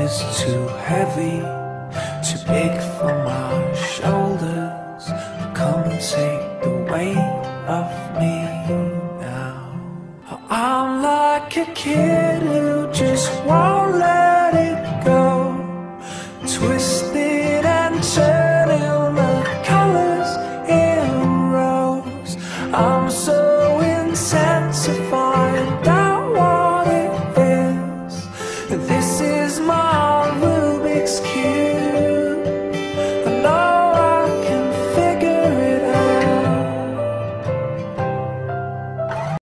is too heavy, too big for my shoulders. Come take the weight off me now. I'm like a kid